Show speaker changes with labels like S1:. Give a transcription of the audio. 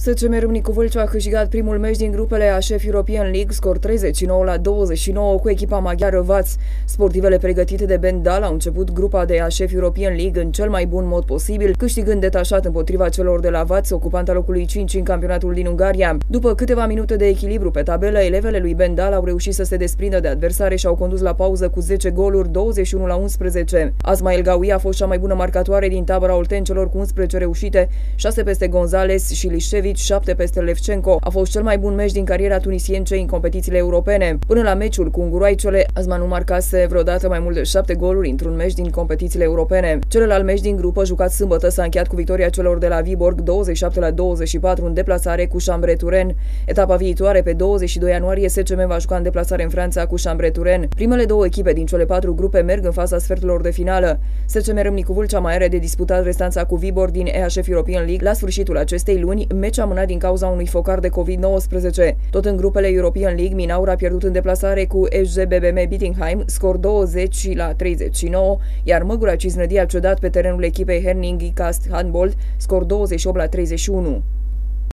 S1: SCM Râmnicu Vâlcea a câștigat primul meci din grupele ASEF European League, scor 39-29 cu echipa maghiară Vaț. Sportivele pregătite de Ben Dal au început grupa de ASEF European League în cel mai bun mod posibil, câștigând detașat împotriva celor de la Vaț, ocupanta locului 5 în campionatul din Ungaria. După câteva minute de echilibru pe tabelă, elevele lui Ben Dal au reușit să se desprindă de adversare și au condus la pauză cu 10 goluri, 21-11. Asma El Gawi a fost cea mai bună marcatoare din tabăra oltencelor cu 11 reușite, 6 peste Gonzales și Lișevici, 7 peste Levchenko. A fost cel mai bun meci din cariera tunisiencei în competițiile europene. Până la meciul cu unguroaicele, Asma nu marcase vreodată mai mult de 7 goluri într-un meci din competițiile europene. Celălalt meci din grupă, jucat sâmbătă, s-a încheiat cu victoria celor de la Viborg 27-24 în deplasare cu Chambray-Turen. Etapa viitoare, pe 22 ianuarie, SCM va juca în deplasare în Franța cu Chambray-Turen. Primele două echipe din cele 4 grupe merg în faza sferturilor de finală. SCM Râmnicu Vâlcea mai are de disputat restanța cu Viborg din EASEF European League la sfârșitul acestei luni, meci amânat din cauza unui focar de COVID-19. Tot în grupele European League, Minaur a pierdut în deplasare cu SGBBM Bittingheim, scor 20-39, iar Măgura Cisnădii a cedat pe terenul echipei Herning Cast Handball, scor 28-31.